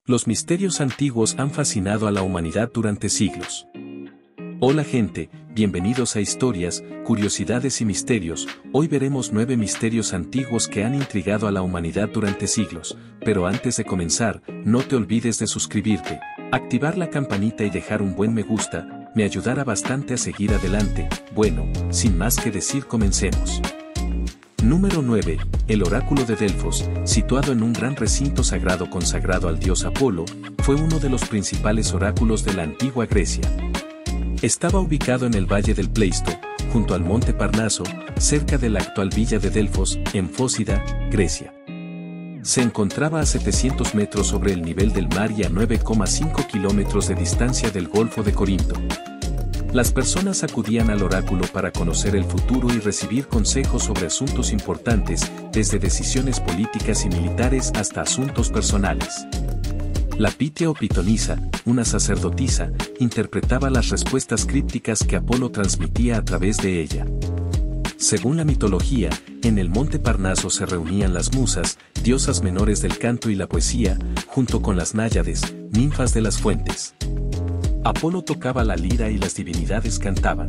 Los misterios antiguos han fascinado a la humanidad durante siglos. Hola gente, bienvenidos a Historias, Curiosidades y Misterios. Hoy veremos 9 misterios antiguos que han intrigado a la humanidad durante siglos, pero antes de comenzar, no te olvides de suscribirte, activar la campanita y dejar un buen me gusta, me ayudará bastante a seguir adelante. Bueno, sin más que decir, comencemos. Número 9. El oráculo de Delfos, situado en un gran recinto sagrado consagrado al dios Apolo, fue uno de los principales oráculos de la antigua Grecia. Estaba ubicado en el valle del Pleisto, junto al monte Parnaso, cerca de la actual villa de Delfos, en Fócida, Grecia. Se encontraba a 700 metros sobre el nivel del mar y a 9,5 kilómetros de distancia del Golfo de Corinto. Las personas acudían al oráculo para conocer el futuro y recibir consejos sobre asuntos importantes, desde decisiones políticas y militares hasta asuntos personales. La Pitia o pitonisa, una sacerdotisa, interpretaba las respuestas crípticas que Apolo transmitía a través de ella. Según la mitología, en el monte Parnaso se reunían las musas, diosas menores del canto y la poesía, junto con las náyades, ninfas de las fuentes. Apolo tocaba la lira y las divinidades cantaban.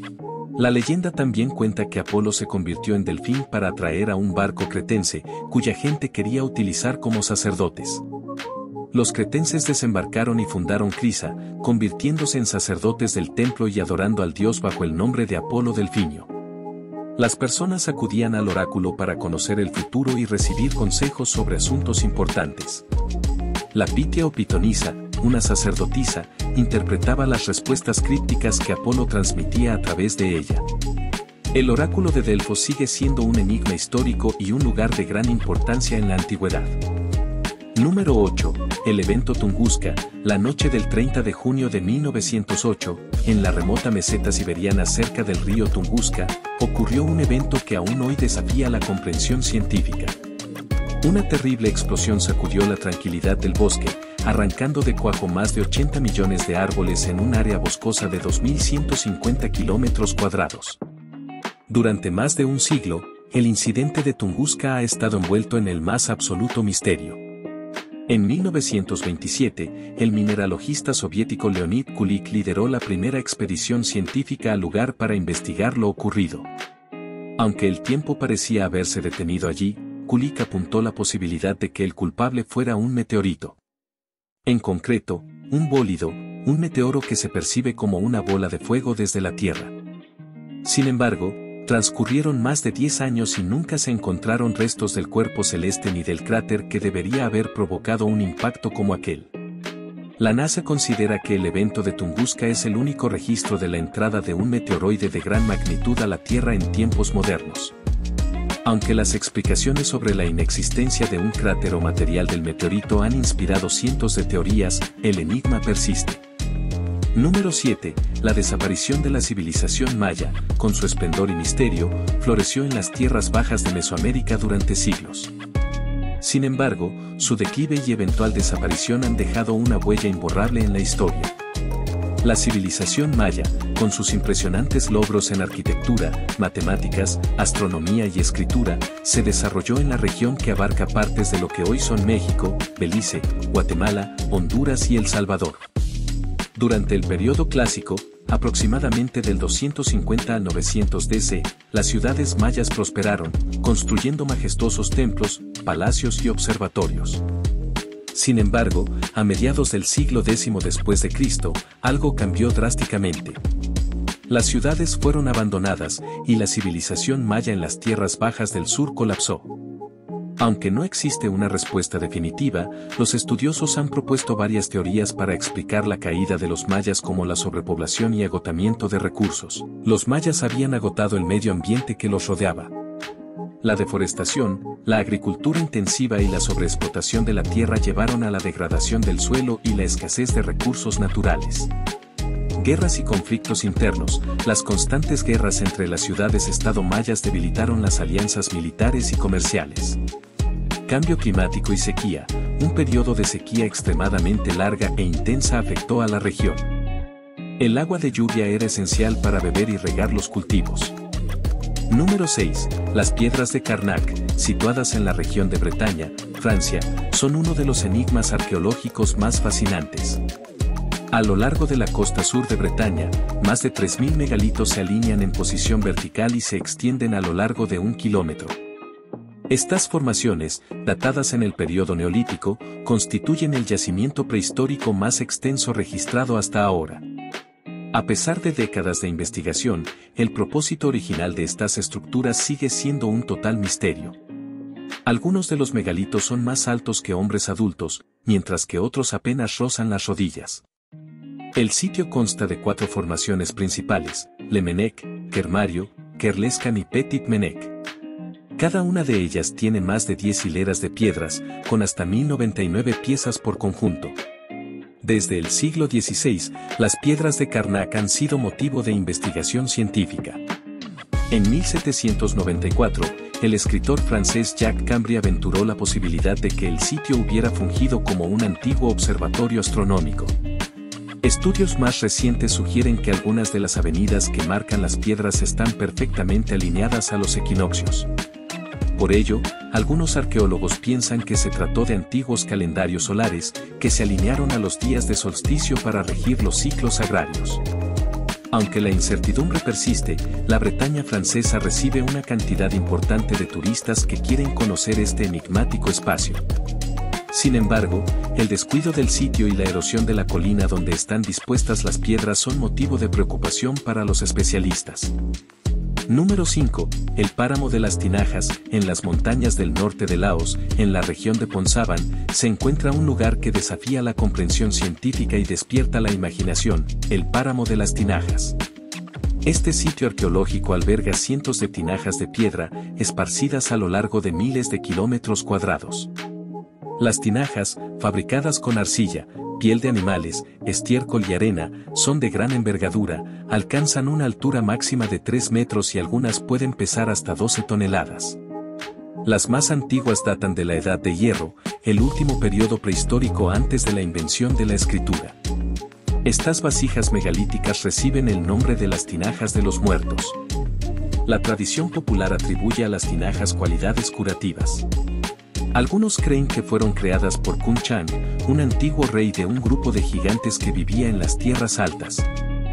La leyenda también cuenta que Apolo se convirtió en delfín para atraer a un barco cretense, cuya gente quería utilizar como sacerdotes. Los cretenses desembarcaron y fundaron Crisa, convirtiéndose en sacerdotes del templo y adorando al dios bajo el nombre de Apolo Delfinio. Las personas acudían al oráculo para conocer el futuro y recibir consejos sobre asuntos importantes. La Pitia o pitonisa, una sacerdotisa, interpretaba las respuestas crípticas que Apolo transmitía a través de ella. El oráculo de Delfos sigue siendo un enigma histórico y un lugar de gran importancia en la antigüedad. Número 8. El evento Tunguska, la noche del 30 de junio de 1908, en la remota meseta siberiana cerca del río Tunguska, ocurrió un evento que aún hoy desafía la comprensión científica. Una terrible explosión sacudió la tranquilidad del bosque, arrancando de cuajo más de 80 millones de árboles en un área boscosa de 2.150 kilómetros cuadrados. Durante más de un siglo, el incidente de Tunguska ha estado envuelto en el más absoluto misterio. En 1927, el mineralogista soviético Leonid Kulik lideró la primera expedición científica al lugar para investigar lo ocurrido. Aunque el tiempo parecía haberse detenido allí, Kulik apuntó la posibilidad de que el culpable fuera un meteorito. En concreto, un bólido, un meteoro que se percibe como una bola de fuego desde la Tierra. Sin embargo, transcurrieron más de 10 años y nunca se encontraron restos del cuerpo celeste ni del cráter que debería haber provocado un impacto como aquel. La NASA considera que el evento de Tunguska es el único registro de la entrada de un meteoroide de gran magnitud a la Tierra en tiempos modernos. Aunque las explicaciones sobre la inexistencia de un cráter o material del meteorito han inspirado cientos de teorías, el enigma persiste. Número 7. La desaparición de la civilización maya, con su esplendor y misterio, floreció en las tierras bajas de Mesoamérica durante siglos. Sin embargo, su declive y eventual desaparición han dejado una huella imborrable en la historia. La civilización maya, con sus impresionantes logros en arquitectura, matemáticas, astronomía y escritura, se desarrolló en la región que abarca partes de lo que hoy son México, Belice, Guatemala, Honduras y El Salvador. Durante el periodo clásico, aproximadamente del 250 al 900 DC, las ciudades mayas prosperaron, construyendo majestuosos templos, palacios y observatorios. Sin embargo, a mediados del siglo X después de Cristo, algo cambió drásticamente. Las ciudades fueron abandonadas, y la civilización maya en las tierras bajas del sur colapsó. Aunque no existe una respuesta definitiva, los estudiosos han propuesto varias teorías para explicar la caída de los mayas, como la sobrepoblación y agotamiento de recursos. Los mayas habían agotado el medio ambiente que los rodeaba. La deforestación, la agricultura intensiva y la sobreexplotación de la tierra llevaron a la degradación del suelo y la escasez de recursos naturales. Guerras y conflictos internos, las constantes guerras entre las ciudades-estado mayas debilitaron las alianzas militares y comerciales. Cambio climático y sequía, un periodo de sequía extremadamente larga e intensa afectó a la región. El agua de lluvia era esencial para beber y regar los cultivos. Número 6. Las piedras de Karnak, situadas en la región de Bretaña, Francia, son uno de los enigmas arqueológicos más fascinantes. A lo largo de la costa sur de Bretaña, más de 3.000 megalitos se alinean en posición vertical y se extienden a lo largo de 1 kilómetro. Estas formaciones, datadas en el periodo neolítico, constituyen el yacimiento prehistórico más extenso registrado hasta ahora. A pesar de décadas de investigación, el propósito original de estas estructuras sigue siendo un total misterio. Algunos de los megalitos son más altos que hombres adultos, mientras que otros apenas rozan las rodillas. El sitio consta de 4 formaciones principales: Le Menec, Kermario, Kerlescan y Petit Menec. Cada una de ellas tiene más de 10 hileras de piedras, con hasta 1099 piezas por conjunto. Desde el siglo XVI, las piedras de Karnak han sido motivo de investigación científica. En 1794, el escritor francés Jacques Cambry aventuró la posibilidad de que el sitio hubiera fungido como un antiguo observatorio astronómico. Estudios más recientes sugieren que algunas de las avenidas que marcan las piedras están perfectamente alineadas a los equinoccios. Por ello, algunos arqueólogos piensan que se trató de antiguos calendarios solares que se alinearon a los días de solsticio para regir los ciclos agrarios. Aunque la incertidumbre persiste, la Bretaña francesa recibe una cantidad importante de turistas que quieren conocer este enigmático espacio. Sin embargo, el descuido del sitio y la erosión de la colina donde están dispuestas las piedras son motivo de preocupación para los especialistas. Número 5. El páramo de las Tinajas. En las montañas del norte de Laos, en la región de Phonsavan, se encuentra un lugar que desafía la comprensión científica y despierta la imaginación: el páramo de las Tinajas. Este sitio arqueológico alberga cientos de tinajas de piedra, esparcidas a lo largo de miles de kilómetros cuadrados. Las tinajas, fabricadas con arcilla, piel de animales, estiércol y arena, son de gran envergadura, alcanzan una altura máxima de 3 metros y algunas pueden pesar hasta 12 toneladas. Las más antiguas datan de la Edad de Hierro, el último periodo prehistórico antes de la invención de la escritura. Estas vasijas megalíticas reciben el nombre de las tinajas de los muertos. La tradición popular atribuye a las tinajas cualidades curativas. Algunos creen que fueron creadas por Kun Chan, un antiguo rey de un grupo de gigantes que vivía en las tierras altas.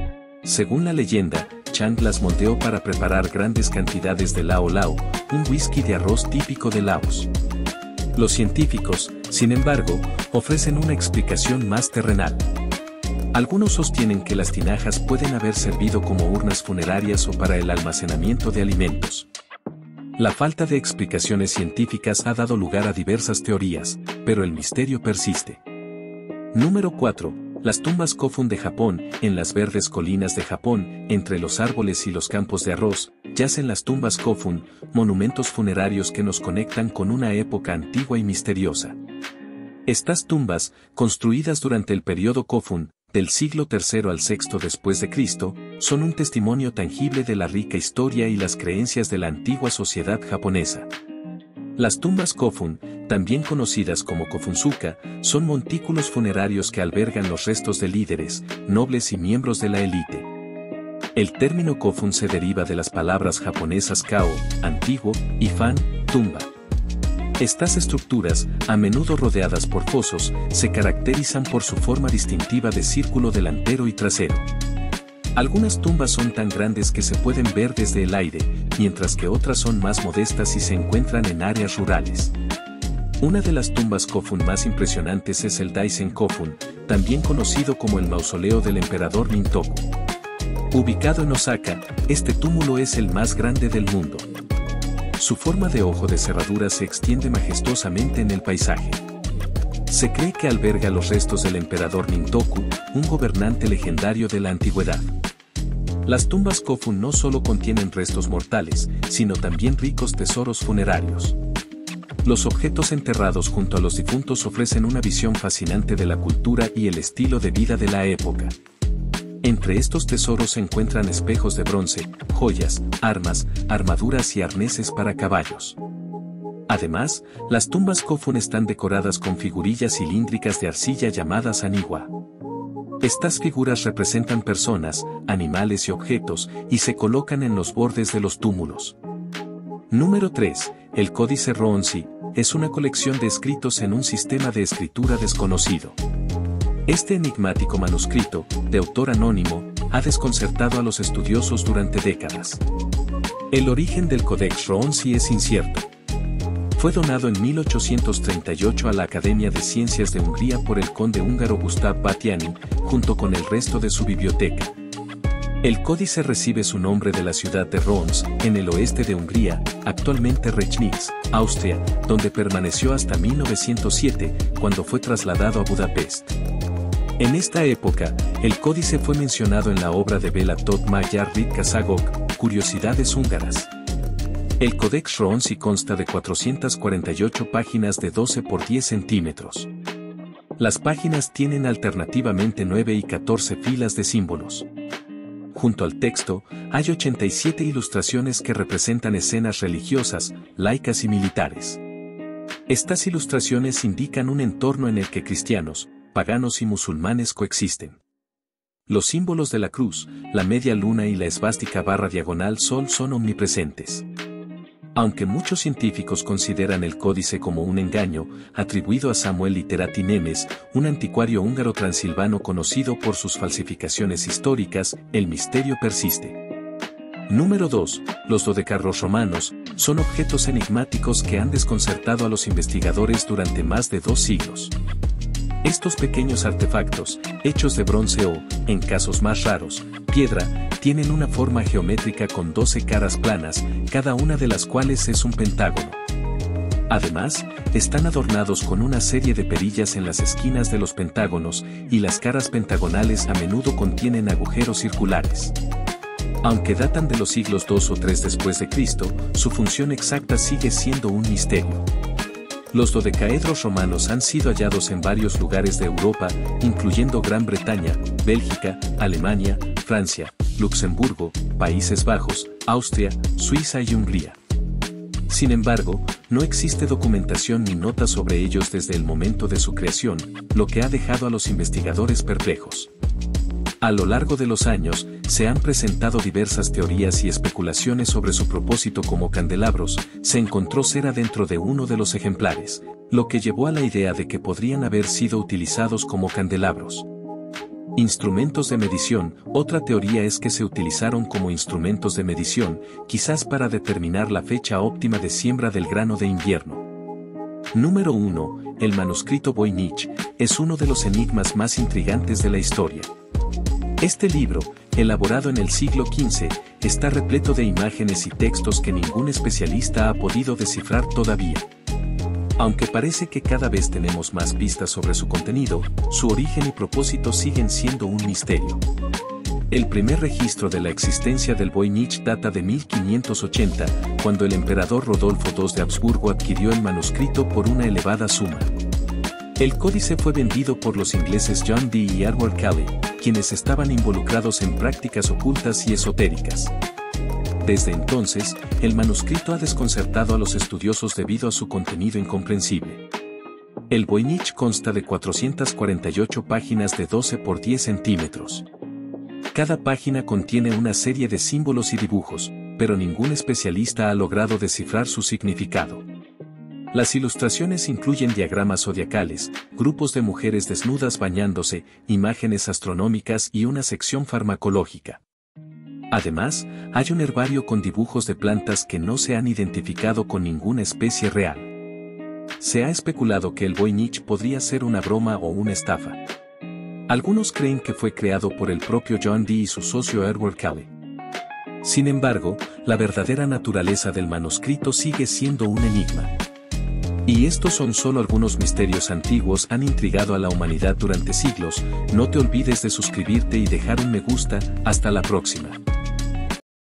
Según la leyenda, Chan las moldeó para preparar grandes cantidades de Lao Lao, un whisky de arroz típico de Laos. Los científicos, sin embargo, ofrecen una explicación más terrenal. Algunos sostienen que las tinajas pueden haber servido como urnas funerarias o para el almacenamiento de alimentos. La falta de explicaciones científicas ha dado lugar a diversas teorías, pero el misterio persiste. Número 4. Las tumbas Kofun de Japón. En las verdes colinas de Japón, entre los árboles y los campos de arroz, yacen las tumbas Kofun, monumentos funerarios que nos conectan con una época antigua y misteriosa. Estas tumbas, construidas durante el periodo Kofun, del siglo III al VI después de Cristo, son un testimonio tangible de la rica historia y las creencias de la antigua sociedad japonesa. Las tumbas Kofun, también conocidas como Kofunsuka, son montículos funerarios que albergan los restos de líderes, nobles y miembros de la élite. El término Kofun se deriva de las palabras japonesas kao, antiguo, y fan, tumba. Estas estructuras, a menudo rodeadas por fosos, se caracterizan por su forma distintiva de círculo delantero y trasero. Algunas tumbas son tan grandes que se pueden ver desde el aire, mientras que otras son más modestas y se encuentran en áreas rurales. Una de las tumbas Kofun más impresionantes es el Daisen Kofun, también conocido como el mausoleo del emperador Nintoku. Ubicado en Osaka, este túmulo es el más grande del mundo. Su forma de ojo de cerradura se extiende majestuosamente en el paisaje. Se cree que alberga los restos del emperador Nintoku, un gobernante legendario de la antigüedad. Las tumbas Kofun no solo contienen restos mortales, sino también ricos tesoros funerarios. Los objetos enterrados junto a los difuntos ofrecen una visión fascinante de la cultura y el estilo de vida de la época. Entre estos tesoros se encuentran espejos de bronce, joyas, armas, armaduras y arneses para caballos. Además, las tumbas Kofun están decoradas con figurillas cilíndricas de arcilla llamadas aniwa. Estas figuras representan personas, animales y objetos, y se colocan en los bordes de los túmulos. Número 3. El Códice Roonsi. es una colección de escritos en un sistema de escritura desconocido. Este enigmático manuscrito, de autor anónimo, ha desconcertado a los estudiosos durante décadas. El origen del Codex Roonsi es incierto. Fue donado en 1838 a la Academia de Ciencias de Hungría por el conde húngaro Gustav Batthyány, junto con el resto de su biblioteca. El códice recibe su nombre de la ciudad de Roons, en el oeste de Hungría, actualmente Rechnitz, Austria, donde permaneció hasta 1907, cuando fue trasladado a Budapest. En esta época, el códice fue mencionado en la obra de Béla Tóth Magyar Ritkásságok, Curiosidades húngaras. El Codex Roonsi consta de 448 páginas de 12 por 10 centímetros. Las páginas tienen alternativamente 9 y 14 filas de símbolos. Junto al texto, hay 87 ilustraciones que representan escenas religiosas, laicas y militares. Estas ilustraciones indican un entorno en el que cristianos, paganos y musulmanes coexisten. Los símbolos de la cruz, la media luna y la esvástica /diagonal sol son omnipresentes. Aunque muchos científicos consideran el códice como un engaño, atribuido a Samuel Literati Nemes, un anticuario húngaro transilvano conocido por sus falsificaciones históricas, el misterio persiste. Número 2. Los dodecarros romanos son objetos enigmáticos que han desconcertado a los investigadores durante más de 2 siglos. Estos pequeños artefactos, hechos de bronce o, en casos más raros, piedra, tienen una forma geométrica con 12 caras planas, cada una de las cuales es un pentágono. Además, están adornados con una serie de perillas en las esquinas de los pentágonos, y las caras pentagonales a menudo contienen agujeros circulares. Aunque datan de los siglos II o III después de Cristo, su función exacta sigue siendo un misterio. Los dodecaedros romanos han sido hallados en varios lugares de Europa, incluyendo Gran Bretaña, Bélgica, Alemania, Francia, Luxemburgo, Países Bajos, Austria, Suiza y Hungría. Sin embargo, no existe documentación ni notas sobre ellos desde el momento de su creación, lo que ha dejado a los investigadores perplejos. A lo largo de los años, se han presentado diversas teorías y especulaciones sobre su propósito como candelabros. Se encontró cera dentro de uno de los ejemplares, lo que llevó a la idea de que podrían haber sido utilizados como candelabros. Instrumentos de medición. Otra teoría es que se utilizaron como instrumentos de medición, quizás para determinar la fecha óptima de siembra del grano de invierno. Número 1. El manuscrito Voynich es uno de los enigmas más intrigantes de la historia. Este libro, elaborado en el siglo XV, está repleto de imágenes y textos que ningún especialista ha podido descifrar todavía. Aunque parece que cada vez tenemos más pistas sobre su contenido, su origen y propósito siguen siendo un misterio. El primer registro de la existencia del Voynich data de 1580, cuando el emperador Rodolfo II de Habsburgo adquirió el manuscrito por una elevada suma. El códice fue vendido por los ingleses John Dee y Edward Kelly, quienes estaban involucrados en prácticas ocultas y esotéricas. Desde entonces, el manuscrito ha desconcertado a los estudiosos debido a su contenido incomprensible. El Voynich consta de 448 páginas de 12 por 10 centímetros. Cada página contiene una serie de símbolos y dibujos, pero ningún especialista ha logrado descifrar su significado. Las ilustraciones incluyen diagramas zodiacales, grupos de mujeres desnudas bañándose, imágenes astronómicas y una sección farmacológica. Además, hay un herbario con dibujos de plantas que no se han identificado con ninguna especie real. Se ha especulado que el Voynich podría ser una broma o una estafa. Algunos creen que fue creado por el propio John Dee y su socio Edward Kelly. Sin embargo, la verdadera naturaleza del manuscrito sigue siendo un enigma. Y estos son solo algunos misterios antiguos han intrigado a la humanidad durante siglos. No te olvides de suscribirte y dejar un me gusta. Hasta la próxima.